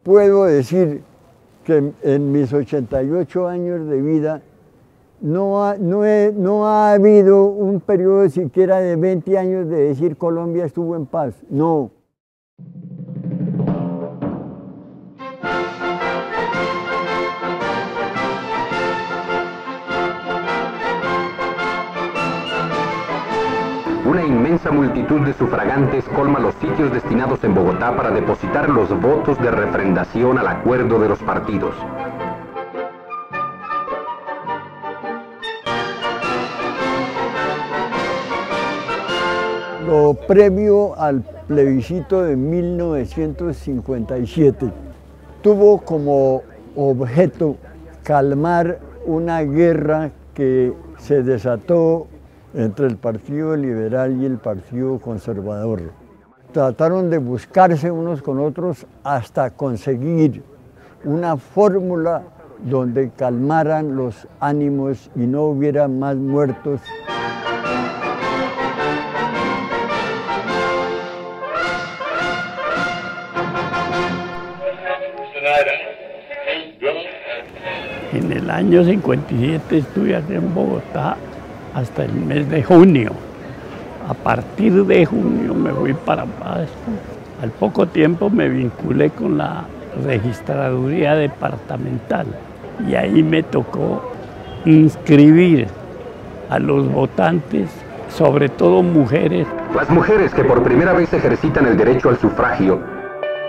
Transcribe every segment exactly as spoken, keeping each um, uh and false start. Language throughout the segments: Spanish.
puedo decir que en mis ochenta y ocho años de vida no ha, no, he, no ha habido un periodo siquiera de veinte años de decir Colombia estuvo en paz. No. Una inmensa multitud de sufragantes colma los sitios destinados en Bogotá para depositar los votos de refrendación al acuerdo de los partidos. Lo previo al plebiscito de mil novecientos cincuenta y siete tuvo como objeto calmar una guerra que se desató entre el Partido Liberal y el Partido Conservador. Trataron de buscarse unos con otros hasta conseguir una fórmula donde calmaran los ánimos y no hubiera más muertos. En el año cincuenta y siete estuve aquí en Bogotá hasta el mes de junio. A partir de junio me fui para Pasto. Al poco tiempo me vinculé con la registraduría departamental y ahí me tocó inscribir a los votantes, sobre todo mujeres. Las mujeres que por primera vez ejercitan el derecho al sufragio.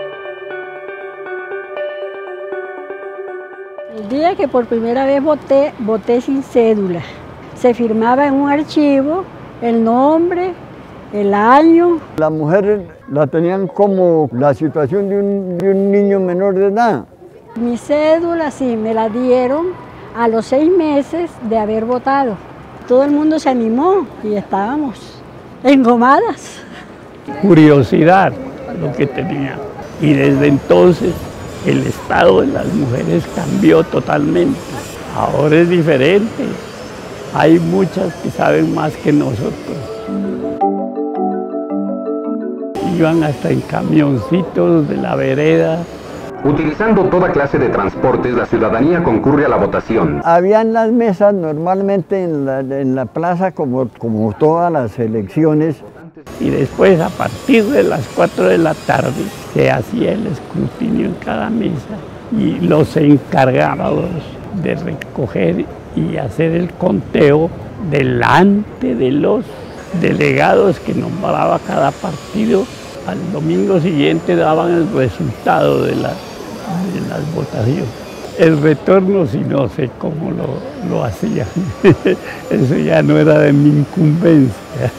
El día que por primera vez voté, voté sin cédula. Se firmaba en un archivo el nombre, el año. La mujer la tenían como la situación de un, de un niño menor de edad. Mi cédula sí, me la dieron a los seis meses de haber votado. Todo el mundo se animó y estábamos engomadas. Curiosidad lo que tenía. Y desde entonces el estado de las mujeres cambió totalmente. Ahora es diferente. Hay muchas que saben más que nosotros. Iban hasta en camioncitos de la vereda. Utilizando toda clase de transportes, la ciudadanía concurre a la votación. Habían las mesas normalmente en la, en la plaza como, como todas las elecciones. Y después, a partir de las cuatro de la tarde, se hacía el escrutinio en cada mesa y los encargados de recoger y hacer el conteo delante de los delegados que nombraba cada partido. Al domingo siguiente daban el resultado de, la, de las votaciones. El retorno sí no sé cómo lo, lo hacían. Eso ya no era de mi incumbencia.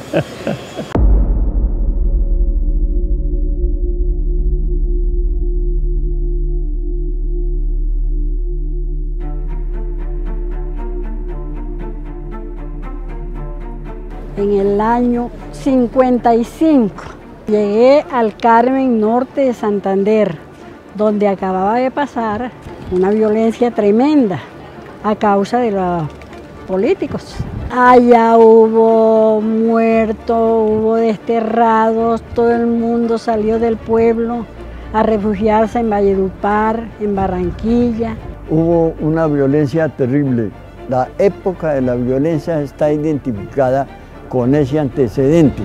En el año cincuenta y cinco llegué al Carmen Norte de Santander, donde acababa de pasar una violencia tremenda a causa de los políticos. Allá hubo muertos, hubo desterrados, todo el mundo salió del pueblo a refugiarse en Valledupar, en Barranquilla. Hubo una violencia terrible. La época de la violencia está identificada con ese antecedente.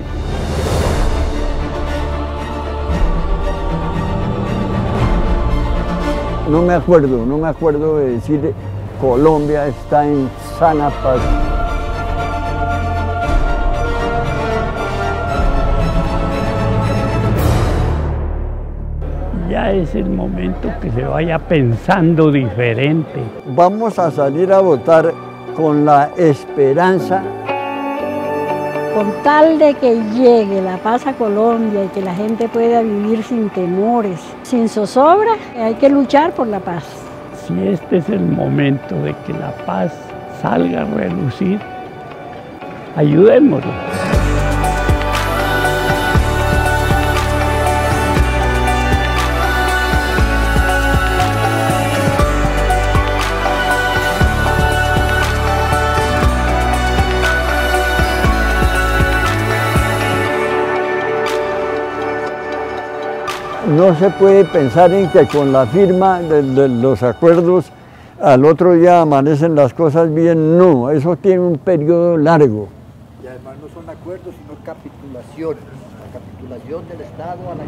No me acuerdo, no me acuerdo de decir Colombia está en sana paz. Ya es el momento que se vaya pensando diferente. Vamos a salir a votar con la esperanza. Con tal de que llegue la paz a Colombia y que la gente pueda vivir sin temores, sin zozobra, hay que luchar por la paz. Si este es el momento de que la paz salga a relucir, ayudémosla. No no se puede pensar en que con la firma de, de los acuerdos al otro día amanecen las cosas bien, no, eso tiene un periodo largo. Y además no son acuerdos, sino capitulaciones, la capitulación del Estado a la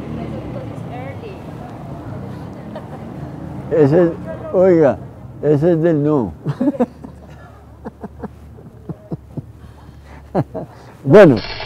Iglesia. Ese es, oiga, ese es del no. Bueno.